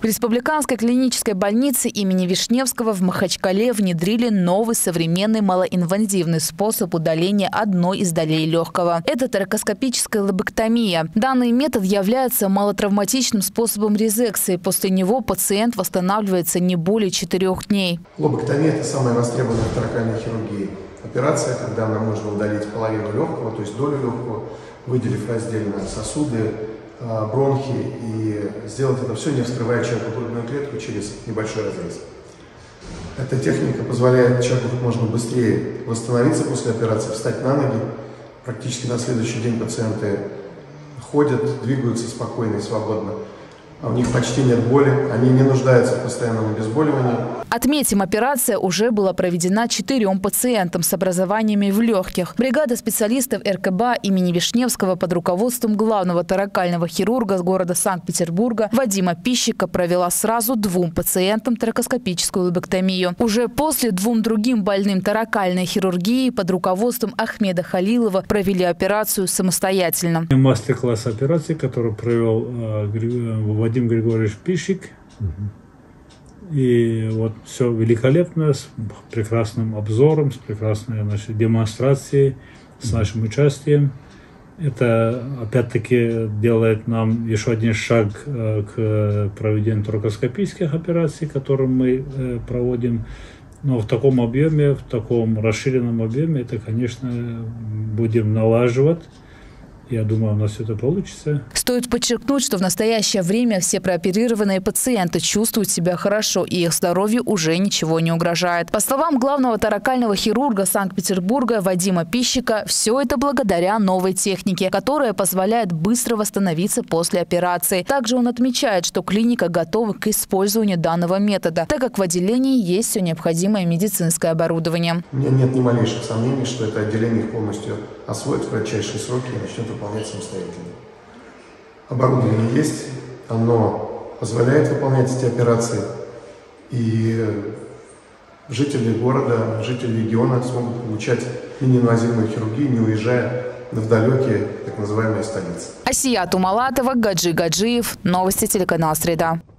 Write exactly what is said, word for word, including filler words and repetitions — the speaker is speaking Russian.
В Республиканской клинической больнице имени Вишневского в Махачкале внедрили новый современный малоинвазивный способ удаления одной из долей легкого. Это торакоскопическая лобэктомия. Данный метод является малотравматичным способом резекции. После него пациент восстанавливается не более четырех дней. Лобэктомия – это самая востребованная в торакальной хирургии операция, когда нам нужно удалить половину легкого, то есть долю легкого, выделив раздельно сосуды, бронхи, и сделать это все, не вскрывая человеку грудную клетку через небольшой разрез. Эта техника позволяет человеку как можно быстрее восстановиться после операции, встать на ноги. Практически на следующий день пациенты ходят, двигаются спокойно и свободно. У них почти нет боли, они не нуждаются в постоянном обезболивании. Отметим, операция уже была проведена четырем пациентам с образованиями в легких. Бригада специалистов эр ка бэ а имени Вишневского под руководством главного торакального хирурга с города Санкт-Петербурга Вадима Пищика провела сразу двум пациентам торакоскопическую лобэктомию. Уже после двум другим больным торакальной хирургии под руководством Ахмеда Халилова провели операцию самостоятельно. Мастер-класс операции, который провел Вадим Григорьевич Пищик. И вот все великолепно, с прекрасным обзором, с прекрасной, значит, демонстрацией, с нашим участием. Это опять-таки делает нам еще один шаг к проведению торакоскопических операций, которые мы проводим. Но в таком объеме, в таком расширенном объеме, это, конечно, будем налаживать. Я думаю, у нас это получится. Стоит подчеркнуть, что в настоящее время все прооперированные пациенты чувствуют себя хорошо, и их здоровью уже ничего не угрожает. По словам главного торакального хирурга Санкт-Петербурга Вадима Пищика, все это благодаря новой технике, которая позволяет быстро восстановиться после операции. Также он отмечает, что клиника готова к использованию данного метода, так как в отделении есть все необходимое медицинское оборудование. У меня нет ни малейших сомнений, что это отделение их полностью освоит в кратчайшие сроки и начнет выполнять самостоятельно. Оборудование есть, оно позволяет выполнять эти операции, и жители города, жители региона смогут получать мини-инвазивную хирургию, не уезжая в далекие так называемые столицы. Асия Тумалатова, Гаджи Гаджиев. Новости телеканал «Среда».